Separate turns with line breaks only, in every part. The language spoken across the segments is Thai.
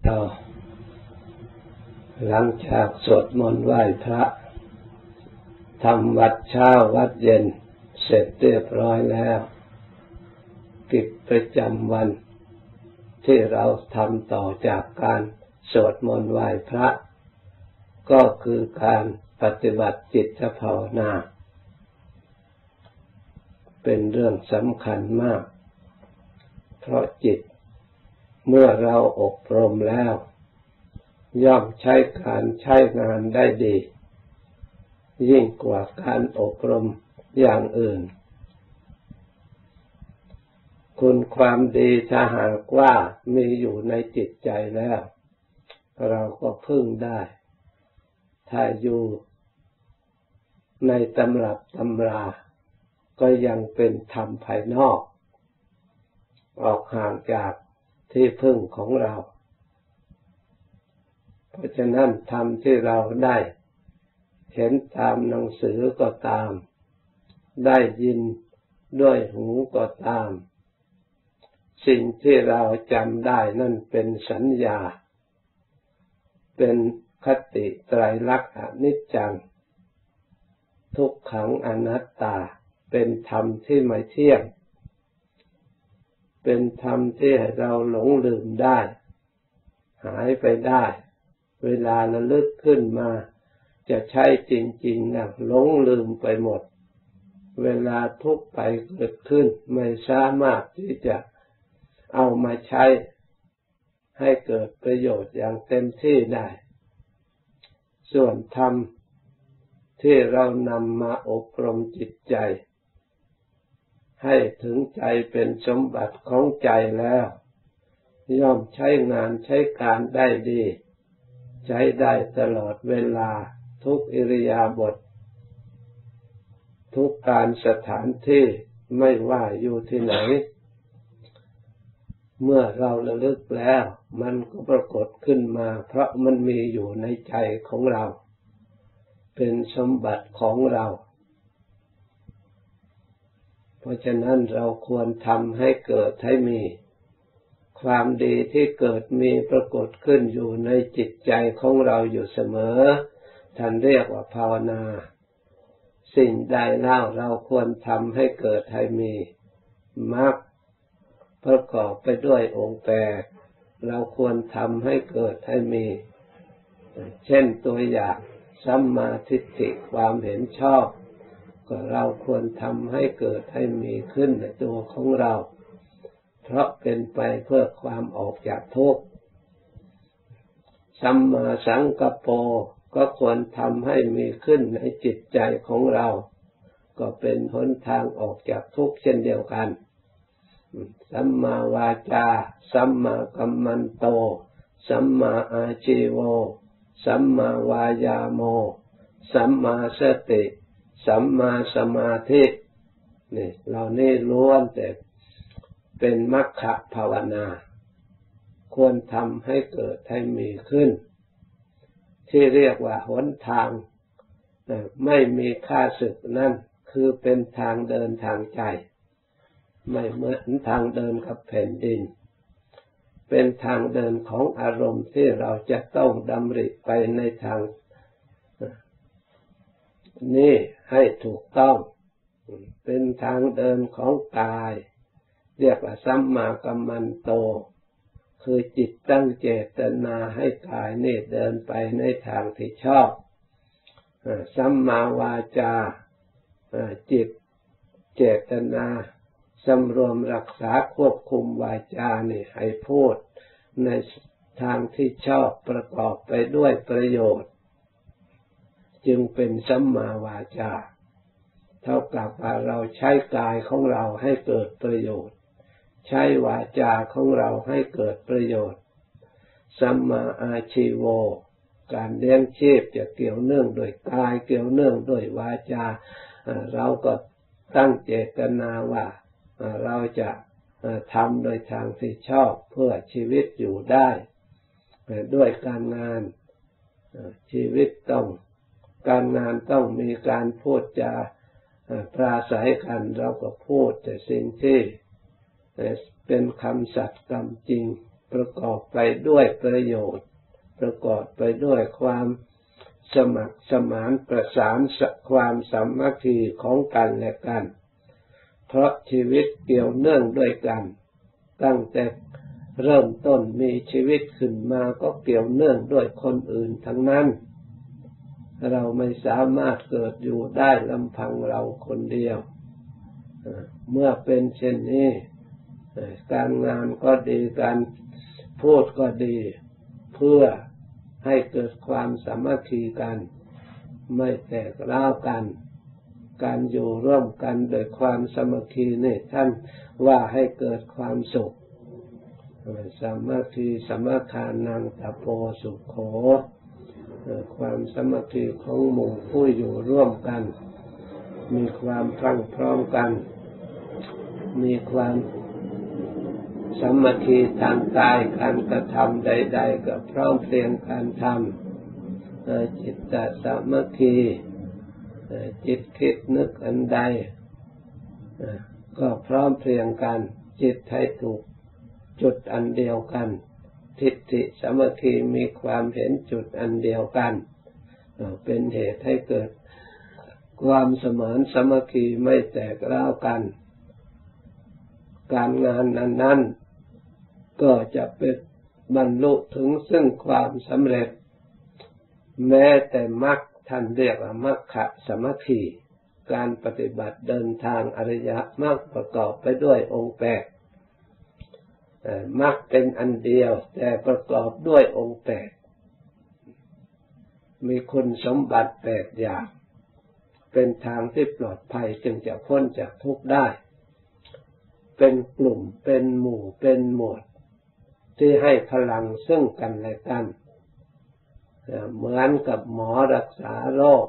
เราหลังจากสวดมนต์ไหว้พระทำวัดเช้าวัดเย็นเสร็จเรียบร้อยแล้วกิจประจำวันที่เราทำต่อจากการสวดมนต์ไหว้พระก็คือการปฏิบัติจิตภาวนาเป็นเรื่องสำคัญมากเพราะจิตเมื่อเราอบรมแล้วย่อมใช้การใช้งานได้ดียิ่งกว่าการอบรมอย่างอื่นคุณความดีถ้าหากว่ามีอยู่ในจิตใจแล้วเราก็พึ่งได้ถ้าอยู่ในตำรับตำราก็ยังเป็นธรรมภายนอกออกห่างจากที่พึ่งของเราเพราะฉะนั้นธรรมที่เราได้เห็นตามหนังสือก็ตามได้ยินด้วยหูก็ตามสิ่งที่เราจำได้นั่นเป็นสัญญาเป็นคติไตรลักษณ์อนิจจังทุกขังอนัตตาเป็นธรรมที่ไม่เที่ยงเป็นธรรมที่ให้เราหลงลืมได้หายไปได้เวลาระลึกขึ้นมาจะใช้จริงๆนะหลงลืมไปหมดเวลาทุกข์ไปเกิดขึ้นไม่สามารถที่จะเอามาใช้ให้เกิดประโยชน์อย่างเต็มที่ได้ส่วนธรรมที่เรานำมาอบรมจิตใจให้ถึงใจเป็นสมบัติของใจแล้วย่อมใช้งานใช้การได้ดีใช้ได้ตลอดเวลาทุกอิริยาบถทุกการสถานที่ไม่ว่าอยู่ที่ไหนเมื่อเราระลึกแล้วมันก็ปรากฏขึ้นมาเพราะมันมีอยู่ในใจของเราเป็นสมบัติของเราเพราะฉะนั้นเราควรทำให้เกิดให้มีความดีที่เกิดมีปรากฏขึ้นอยู่ในจิตใจของเราอยู่เสมอท่านเรียกว่าภาวนาสิ่งใดเล่าเราควรทำให้เกิดให้มีมรรคประกอบไปด้วยองค์แปดเราควรทำให้เกิดให้มีเช่นตัวอย่างสัมมาทิฏฐิความเห็นชอบก็เราควรทำให้เกิดให้มีขึ้นในตัวของเราเพราะเป็นไปเพื่อความออกจากทุกข์สัมมาสังกัปโปก็ควรทำให้มีขึ้นในจิตใจของเราก็เป็นหนทางออกจากทุกข์เช่นเดียวกันสัมมาวาจาสัมมากัมมันโตสัมมาอาชีโวสัมมาวายาโมสัมมาสติสัมมาสมาธินี่เหล่านี้ล้วนแต่เป็นมรรคภาวนาควรทำให้เกิดให้มีขึ้นที่เรียกว่าหนทางไม่มีข้าศึกนั่นคือเป็นทางเดินทางใจไม่เหมือนทางเดินกับแผ่นดินเป็นทางเดินของอารมณ์ที่เราจะต้องดำริไปในทางนี้ให้ถูกต้องเป็นทางเดินของกายเรียกว่าสัมมากัมมันโตคือจิตตั้งเจตนาให้กายนี่เดินไปในทางที่ชอบสัมมาวาจาจิตเจตนาสำรวมรักษาควบคุมวาจานี่ให้พูดในทางที่ชอบประกอบไปด้วยประโยชน์จึงเป็นสัมมาวาจาเท่ากับว่าเราใช้กายของเราให้เกิดประโยชน์ใช้วาจาของเราให้เกิดประโยชน์สัมมาอาชีโวการเลี้ยงชีพจะเกี่ยวเนื่องโดยกายเกี่ยวเนื่องโดยวาจาเราก็ตั้งเจตนาว่าเราจะทำโดยทางที่ชอบเพื่อชีวิตอยู่ได้ด้วยการงานชีวิตต้องการงานต้องมีการพูดจาปราศัยกันเราก็พูดแต่สิ่งที่เป็นคำสัตย์คำจริงปประกอบไปด้วยประโยชน์ประกอบไปด้วยความสมัครสมานประสานความสามัคคีของกันและกันเพราะชีวิตเกี่ยวเนื่องด้วยกันตั้งแต่เริ่มต้นมีชีวิตขึ้นมาก็เกี่ยวเนื่องด้วยคนอื่นทั้งนั้นเราไม่สามารถเกิดอยู่ได้ลำพังเราคนเดียวเมื่อเป็นเช่นนี้การงานก็ดีการพูดก็ดีเพื่อให้เกิดความสามัคคีกันไม่แตกร้าวกันการอยู่ร่วมกันโดยความสามัคคีนี่ท่านว่าให้เกิดความสุขสามัคคีสมัคคานังตโพสุขโขความสามัคคีของหมู่ผู้อยู่ร่วมกันมีความพรั่งพร้อมกันมีความสามัคคีทางกายการกระทำใดๆก็พร้อมเพรียงการทำจิตตสามัคคีจิตคิดนึกอันใดก็พร้อมเพรียงกันจิตให้ถูกจุดอันเดียวกันทิฏฐิสามัคคีมีความเห็นจุดอันเดียวกันเป็นเหตุให้เกิดความสมานสามัคคีไม่แตกร้าวกันการงานนั้นก็จะเป็นบรรลุถึงซึ่งความสำเร็จแม้แต่มรรคท่านเรียกว่ามรรคสามัคคีการปฏิบัติเดินทางอริยมรรคประกอบไปด้วยองค์แปดมรรคเป็นอันเดียวแต่ประกอบด้วยองค์แปดมีคุณสมบัติแปดอย่างเป็นทางที่ปลอดภัยจึงจะพ้นจากทุกข์ได้เป็นกลุ่มเป็นหมู่เป็นหมวดที่ให้พลังซึ่งกันและกันเหมือนกับหมอรักษาโรค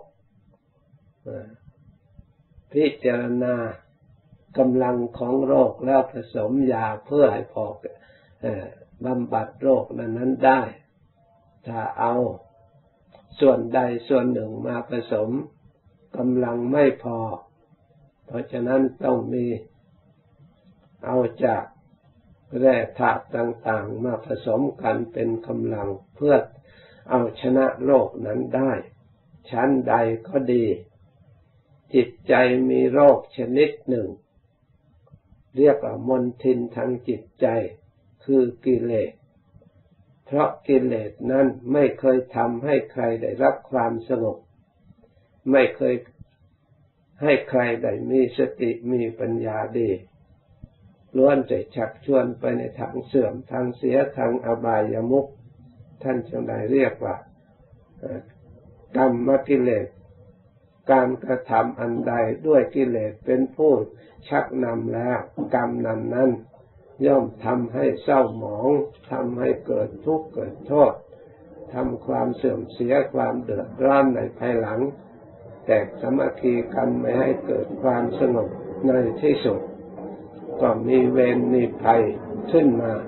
พิจารณากำลังของโรคแล้วผสมยาเพื่อให้พอบำบัดโรคนั้นได้ถ้าเอาส่วนใดส่วนหนึ่งมาผสมกำลังไม่พอเพราะฉะนั้นต้องมีเอาจากแร่ธาตุต่างๆมาผสมกันเป็นกำลังเพื่อเอาชนะโรคนั้นได้ชั้นใดก็ดีจิตใจมีโรคชนิดหนึ่งเรียกว่ามลทินทางจิตใจคือกิเลสเพราะกิเลสนั้นไม่เคยทำให้ใครได้รับความสงบไม่เคยให้ใครได้มีสติมีปัญญาดีล้วนแต่ชักชวนไปในทางเสื่อมทางเสียทางอบายมุขท่านจึงได้เรียกว่ากรรมกิเลสการกระทำอันใดด้วยกิเลสเป็นผู้ชักนำแล้วกรรมนั้นย่อมทำให้เศร้าหมองทำให้เกิดทุกข์เกิดโทษทำความเสื่อมเสียความเดือดร้อนในภายหลังแตกสามัคคีกันไม่ให้เกิดความสงบในที่สุดก็มีเวรมีภัยขึ้นมา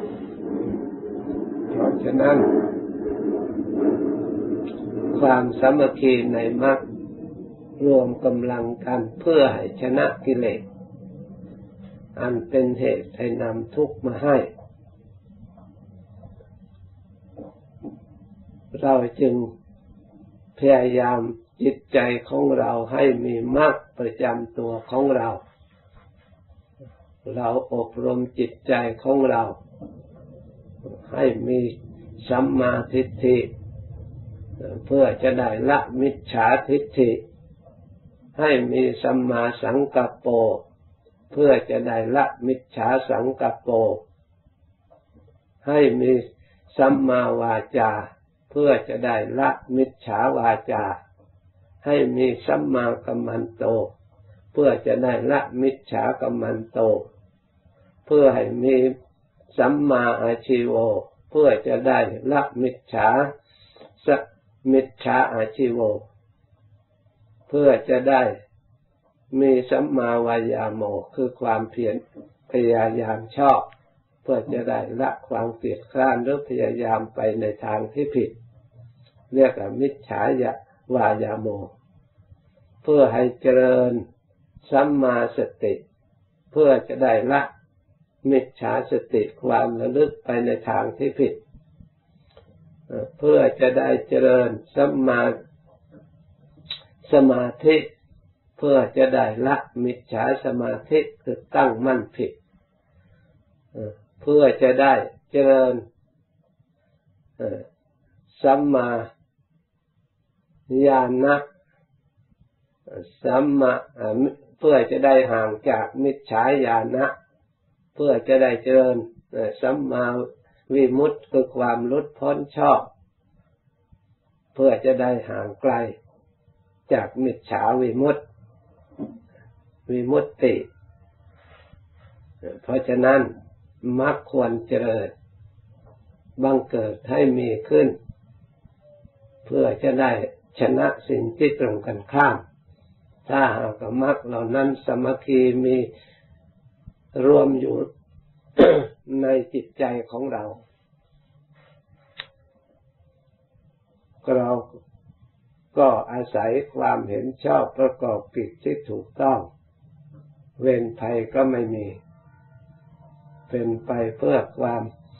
เพราะฉะนั้นความสามัคคีในมรรครวมกำลังกันเพื่อให้ชนะกิเลสอันเป็นเหตุให้นำทุกข์มาให้เราจึงพยายามจิตใจของเราให้มีมรรคประจำตัวของเราอบรมจิตใจของเราให้มีสัมมาทิฏฐิเพื่อจะได้ละมิจฉาทิฏฐิให้มีสัมมาสังกัปโปเพื่อจะได้ละมิจฉาสังกัปโปให้มีสัมมาวาจาเพื่อจะได้ละมิจฉาวาจาให้มีสัมมากัมมันโตเพื่อจะได้ละมิจฉากัมมันโตเพื่อให้มีสัมมาอาชีโวเพื่อจะได้ละมิจฉาอาชีโวเพื่อจะได้มีสัมมาวายาโมคือความเพียรพยายามชอบเพื่อจะได้ละความเกียจคร้านหรือพยายามไปในทางที่ผิดเรียกว่ามิจฉาวายาโมเพื่อให้เจริญสัมมาสติเพื่อจะได้ละมิจฉาสติความระลึกไปในทางที่ผิดเพื่อจะได้เจริญสัมมาสมาธิเพื่อจะได้ละมิจฉาสมาธิคือตั้งมั่นผิดเพื่อจะได้เจริญสัมมาญาณสัมมาเพื่อจะได้ห่างจากมิจฉาญาณเพื่อจะได้เจริญสัมมาวิมุตติคือความหลุดพ้นชอบเพื่อจะได้ห่างไกลจากมิจฉาวิมุตติเพราะฉะนั้นมรรคควรเจริญบังเกิดให้มีขึ้นเพื่อจะได้ชนะสิ่งที่ตรงกันข้ามถ้าหากมรรคเหล่านั้นสามัคคีมีรวมอยู่ ในจิตใจของเราก็อาศัยความเห็นชอบประกอบกิจที่ถูกต้องเวรภัยก็ไม่มีเป็นไปเพื่อความ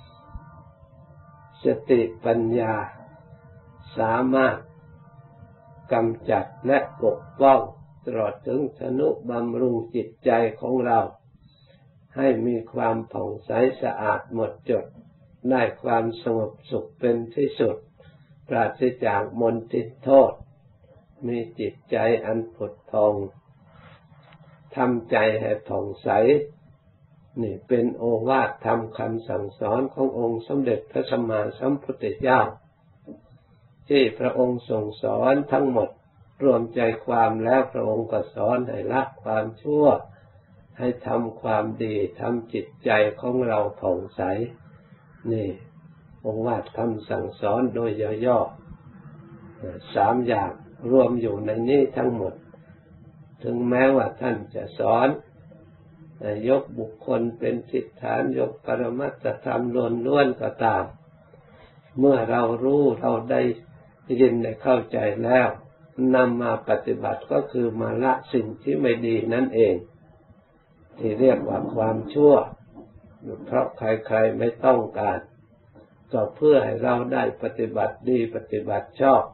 สติปัญญาสามารถกำจัดและปกป้องตลอดถึงทนุบำรุงจิตใจของเราให้มีความผ่องใสสะอาดหมดจดได้ความสงบสุขเป็นที่สุดปราศจากมลทินโทษมีจิตใจอันผุดพองทำใจให้ผ่องใสนี่เป็นโอวาทธรรมคำสั่งสอนขององค์สมเด็จพระสัมมาสัมพุทธเจ้าที่พระองค์ทรงสอนทั้งหมดรวมใจความแล้วพระองค์ก็สอนให้ละความชั่วให้ทำความดีทำจิตใจของเราผ่องใสนี่โอวาทคำสั่งสอนโดยย่อๆ3อย่างรวมอยู่ในนี้ทั้งหมดถึงแม้ว่าท่านจะสอนยกบุคคลเป็นทิฏฐานยกปรมัตถธรรมล้วนๆก็ตามเมื่อเรารู้เราได้ยินได้เข้าใจแล้วนำมาปฏิบัติก็คือมาละสิ่งที่ไม่ดีนั่นเองที่เรียกว่าความชั่วเพราะใครๆไม่ต้องการก็เพื่อให้เราได้ปฏิบัติดีปฏิบัติชอบ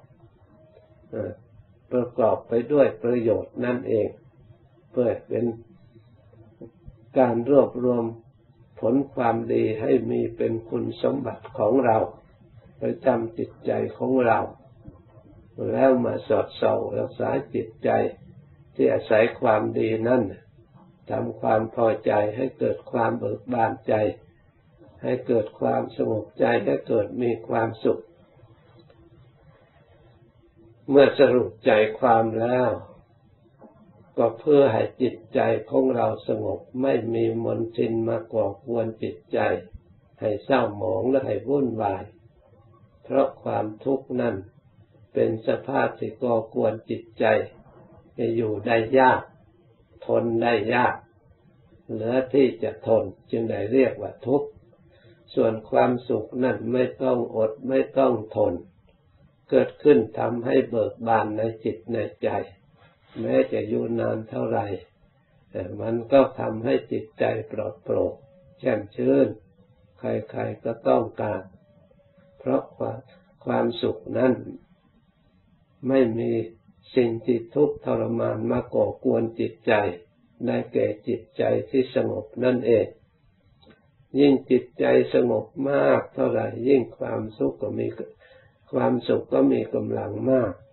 ประกอบไปด้วยประโยชน์นั่นเองเพื่อเป็นการรวบรวมผลความดีให้มีเป็นคุณสมบัติของเราประจำจิตใจของเราแล้วมาสอดส่องรักษาจิตใจที่อาศัยความดีนั้นทำความพอใจให้เกิดความเบิกบานใจให้เกิดความสงบใจให้เกิดมีความสุขเมื่อสรุปใจความแล้วก็เพื่อให้จิตใจของเราสงบไม่มีมลทินมาก่อกวนจิตใจให้เศร้าหมองและให้วุ่นวายเพราะความทุกข์นั้นเป็นสภาพที่ก่อกวนจิตใจให้อยู่ได้ยากทนได้ยากเหลือที่จะทนจึงได้เรียกว่าทุกข์ส่วนความสุขนั้นไม่ต้องอดไม่ต้องทนเกิดขึ้นทำให้เบิกบานในจิตในใจแม้จะอยู่นานเท่าไหร่แต่มันก็ทำให้จิตใจปลอดโปร่งแช่มชื่นใครๆก็ต้องการเพราะความสุขนั้นไม่มีสิ่งที่ทุกข์ทรมานมาก่อกวนจิตใจได้แก่จิตใจที่สงบนั่นเองยิ่งจิตใจสงบมากเท่าไหร่ยิ่งความสุขก็มีกำลังมาก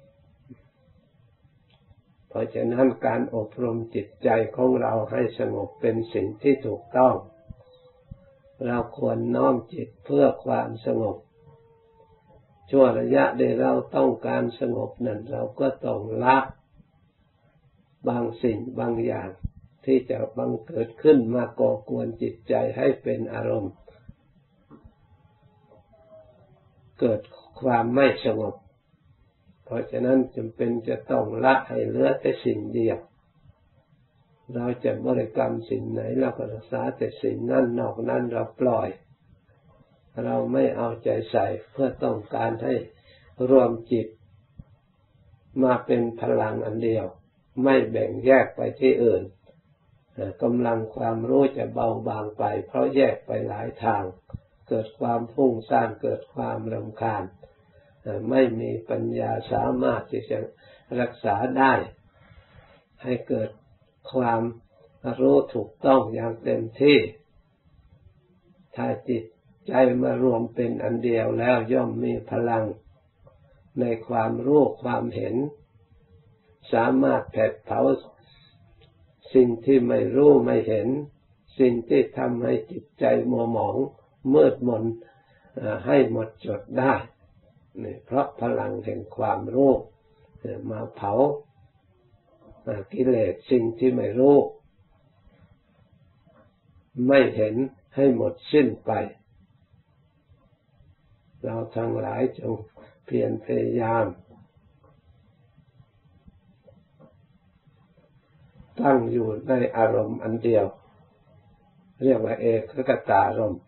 เพราะฉะนั้นการอบรมจิตใจของเราให้สงบเป็นสิ่งที่ถูกต้องเราควรน้อมจิตเพื่อความสงบชั่วระยะใดเราต้องการสงบนั้นเราก็ต้องละบางสิ่งบางอย่างที่จะบังเกิดขึ้นมาก่อกวนจิตใจให้เป็นอารมณ์เกิดความไม่สงบเพราะฉะนั้นจำเป็นจะต้องละให้เหลือแต่สิ่งเดียวเราจะบริกรรมสิ่งไหนเราก็รักษาแต่สิ่งนั้นนอกนั้นเราปล่อยเราไม่เอาใจใส่เพื่อต้องการให้รวมจิตมาเป็นพลังอันเดียวไม่แบ่งแยกไปที่อื่นกำลังความรู้จะเบาบางไปเพราะแยกไปหลายทางเกิดความฟุ้งซ่านเกิดความรำคาญไม่มีปัญญาสามารถที่จะรักษาได้ให้เกิดความรู้ถูกต้องอย่างเต็มที่ถ้าจิตใจมารวมเป็นอันเดียวแล้วย่อมมีพลังในความรู้ความเห็นสามารถแผดเผาสิ่งที่ไม่รู้ไม่เห็นสิ่งที่ทำให้จิตใจมัวหมองมืดมนให้หมดจดได้นี่เพราะพลังแห่งความรู้มาเผากิเลสสิ่งที่ไม่รู้ไม่เห็นให้หมดสิ้นไปเราทั้งหลายจงเพียรพยายามตั้งอยู่ในอารมณ์อันเดียวเรียกว่าเอกคตารมณ์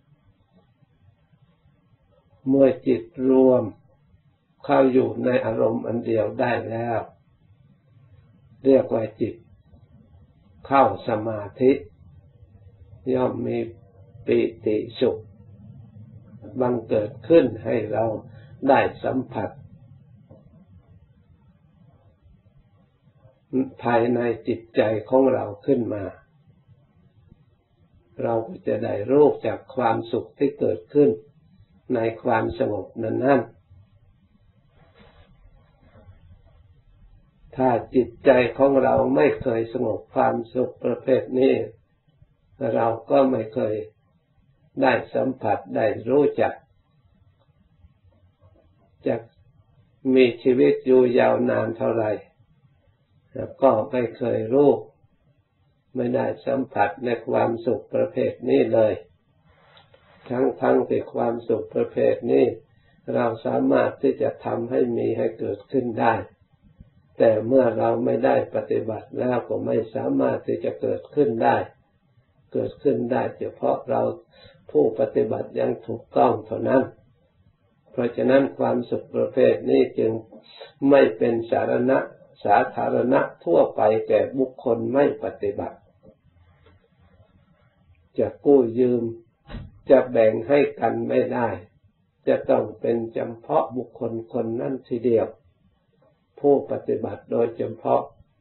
เมื่อจิตรวมเข้าอยู่ในอารมณ์อันเดียวได้แล้วเรียกว่าจิตเข้าสมาธิย่อมมีปิติสุขบังเกิดขึ้นให้เราได้สัมผัสภายในจิตใจของเราขึ้นมาเราก็จะได้รู้จากความสุขที่เกิดขึ้นในความสงบนั้นถ้าจิตใจของเราไม่เคยสงบความสุขประเภทนี้เราก็ไม่เคยได้สัมผัสได้รู้จักจะมีชีวิตอยู่ยาวนานเท่าไหร่ก็ไม่เคยรู้ไม่ได้สัมผัสในความสุขประเภทนี้เลยทั้งที่ความสุขประเภทนี้เราสามารถที่จะทำให้มีให้เกิดขึ้นได้แต่เมื่อเราไม่ได้ปฏิบัติแล้วก็ไม่สามารถที่จะเกิดขึ้นได้เกิดขึ้นได้เฉพาะเราผู้ปฏิบัติอย่างถูกต้องเท่านั้นเพราะฉะนั้นความสุขประเภทนี้จึงไม่เป็นสาธารณะทั่วไปแก่บุคคลไม่ปฏิบัติจะกู้ยืมจะแบ่งให้กันไม่ได้จะต้องเป็นเฉพาะบุคคลคนนั้นทีเดียวผู้ปฏิบัติโดยเฉพาะ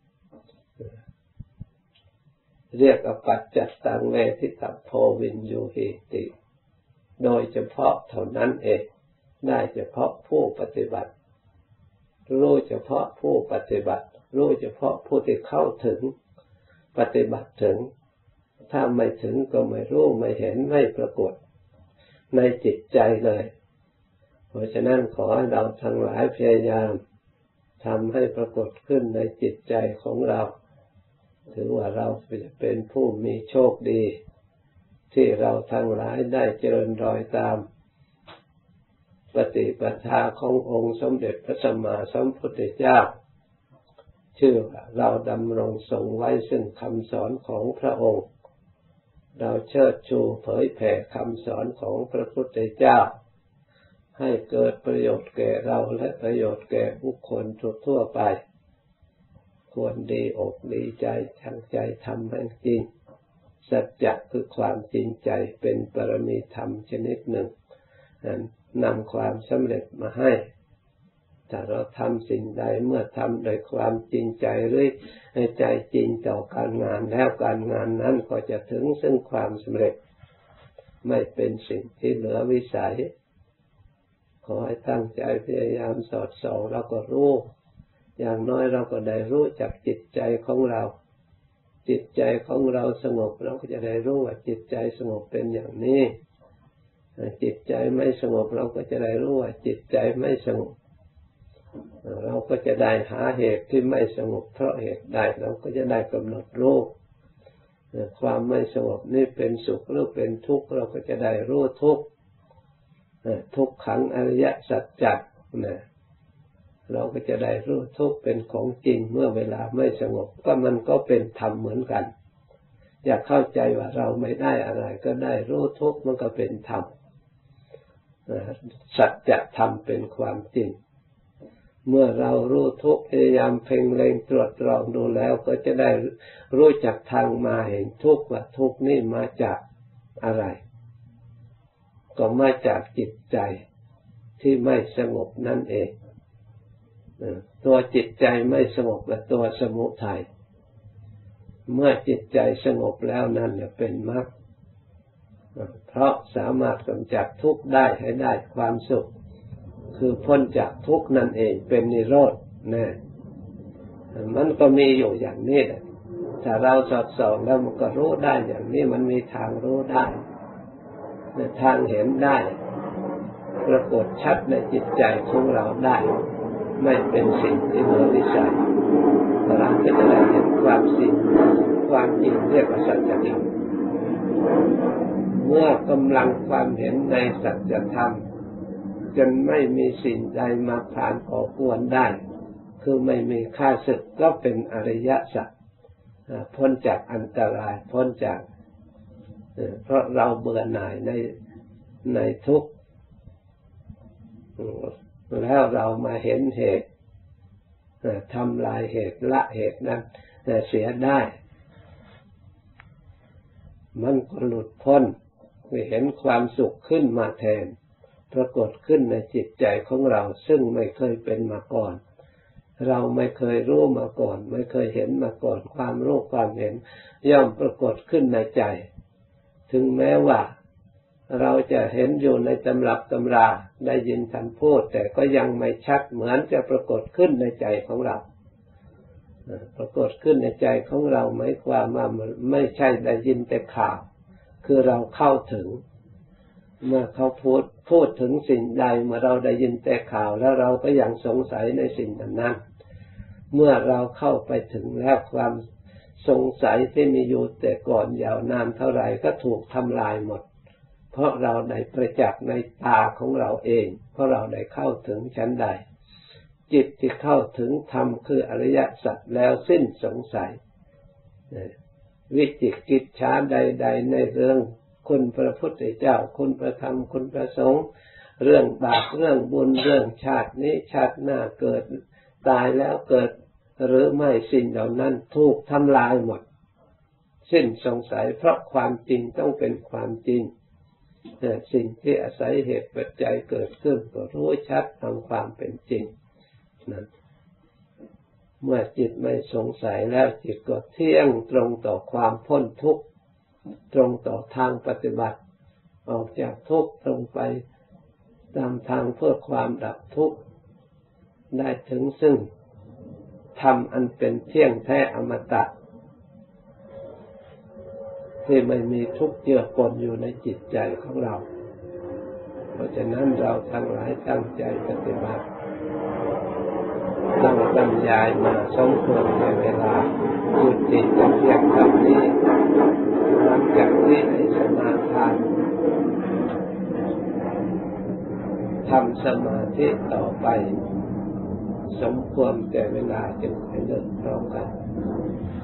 เรียกอปัจจัตตังเวทิตัพโพวินยูหิติโดยเฉพาะเท่านั้นเองได้เฉพาะผู้ปฏิบัติรู้เฉพาะผู้ปฏิบัติรู้เฉพาะผู้ที่เข้าถึงปฏิบัติถึงถ้าไม่ถึงก็ไม่รู้ไม่เห็นไม่ปรากฏในจิตใจเลยเพราะฉะนั้นขอให้เราทั้งหลายพยายามทำให้ปรากฏขึ้นในจิตใจของเราถือว่าเราจะเป็นผู้มีโชคดีที่เราทั้งหลายได้เจริญรอยตามปฏิปทาขององค์สมเด็จพระสัมมาสัมพุทธเจ้าชื่อว่าเราดำรงทรงไว้ซึ่งคำสอนของพระองค์เราเชิดชูเผยแผ่คำสอนของพระพุทธเจ้าให้เกิดประโยชน์แก่เราและประโยชน์แก่บุคคลทั่วไปควรดีอกดีใจทั้งใจทำให้จริงสัจจะคือความจริงใจเป็นปรมีธรรมชนิดหนึ่งนำความสำเร็จมาให้ถ้าเราทำสิ่งใดเมื่อทำโดยความจริงใจหรือใจจริงต่อการงานแล้วการงานนั้นก็จะถึงซึ่งความสำเร็จไม่เป็นสิ่งที่เหลือวิสัยขอให้ตั้งใจพยายามสอดส่องเราก็รู้อย่างน้อยเราก็ได้รู้จักจิตใจของเราจิตใจของเราสงบเราก็จะได้รู้ว่าจิตใจสงบเป็นอย่างนี้จิตใจไม่สงบเราก็จะได้รู้ว่าจิตใจไม่สงบเราก็จะได้หาเหตุที่ไม่สงบเพราะเหตุใดเราก็จะได้กำหนดรู้ความไม่สงบนี่เป็นสุขหรือเป็นทุกข์เราก็จะได้รู้ทุกข์ทุกขังอริยสัจจนะเราก็จะได้รู้ทุกข์เป็นของจริงเมื่อเวลาไม่สงบก็มันก็เป็นธรรมเหมือนกันอยากเข้าใจว่าเราไม่ได้อะไรก็ได้รู้ทุกข์มันก็เป็นธรรมสัจธรรมเป็นความจริงเมื่อเรารู้ทุกข์พยายามเพ่งเล็งตรวจตรองดูแล้วก็จะได้รู้จักทางมาเห็นทุกข์ว่าทุกข์นี่มาจากอะไรก็มาจากจิตใจที่ไม่สงบนั่นเองตัวจิตใจไม่สงบและตัวสมุทัยเมื่อจิตใจสงบแล้วนั่นเป็นมรรคเพราะสามารถกำจัดทุกข์ได้ให้ได้ความสุขคือพ้นจากทุกข์นั่นเองเป็นนิโรธนะมันก็มีอยู่อย่างนี้แหละถ้าเราสอดส่องแล้วมันก็รู้ได้อย่างนี้มันมีทางรู้ได้ทางเห็นได้ปรากฏชัดในจิตใจของเราได้ไม่เป็นสิ่งที่เหนือวิสัยเราก็จะได้เห็นความจริงเรียกว่าสัจธรรมเมื่อกำลังความเห็นในสัจธรรมจนไม่มีสิ่งใดมาผ่านก่อกวนได้คือไม่มีข้าศึกก็เป็นอริยสัจพ้นจากอันตรายพ้นจากเพราะเราเบื่อหน่ายในทุกข์แล้วเรามาเห็นเหตุทำลายเหตุละเหตุนั้นเสียได้มันก็หลุดพ้นเห็นความสุขขึ้นมาแทนปรากฏขึ้นในจิตใจของเราซึ่งไม่เคยเป็นมาก่อนเราไม่เคยรู้มาก่อนไม่เคยเห็นมาก่อนความรู้ความเห็นย่อมปรากฏขึ้นในใจถึงแม้ว่าเราจะเห็นอยู่ในตำรับตำราได้ยินท่านพูดแต่ก็ยังไม่ชัดเหมือนจะปรากฏขึ้นในใจของเราปรากฏขึ้นในใจของเราหมายความว่าไม่ใช่ได้ยินแต่ข่าวคือเราเข้าถึงเมื่อเขาพูดถึงสิ่งใดเมื่อเราได้ยินแต่ข่าวแล้วเราก็ยังสงสัยในสิ่งนั้นเมื่อเราเข้าไปถึงแล้วความสงสัยที่มีอยู่แต่ก่อนยาวนานเท่าไหร่ก็ถูกทำลายหมดเพราะเราได้ประจักษ์ในตาของเราเองเพราะเราได้เข้าถึงชั้นใดจิตที่เข้าถึงธรรมคืออริยสัจแล้วสิ้นสงสัยวิจิกิจฉาใดๆในเรื่องคุณพระพุทธเจ้าคุณพระธรรมคุณพระสงฆ์เรื่องบาปเรื่องบุญเรื่องชาตินี้ชาติหน้าเกิดตายแล้วเกิดหรือไม่สิ่งเหล่านั้นถูกทำลายหมดสิ้นสงสัยเพราะความจริงต้องเป็นความจริงสิ่งที่อาศัยเหตุปัจจัยเกิดขึ้นก็รู้ชัดตามความเป็นจริงนั้นเมื่อจิตไม่สงสัยแล้วจิตก็เที่ยงตรงต่อความพ้นทุกข์ตรงต่อทางปฏิบัติออกจากทุกข์ตรงไปตามทางเพื่อความดับทุกข์ได้ถึงซึ่งธรรมอันเป็นเที่ยงแท้อมตะที่ไม่มีทุกข์เจือปนอยู่ในจิตใจของเราเพราะฉะนั้นเราทั้งหลายตั้งใจปฏิบัติตั้งบรรยายมาสมควรในเวลายุติแต่เพียงเท่านี้หลังจากที่ได้สมาทานทำสมาธิต่อไปสมควรแก่เวลาจึงให้เลิกพร้อมกัน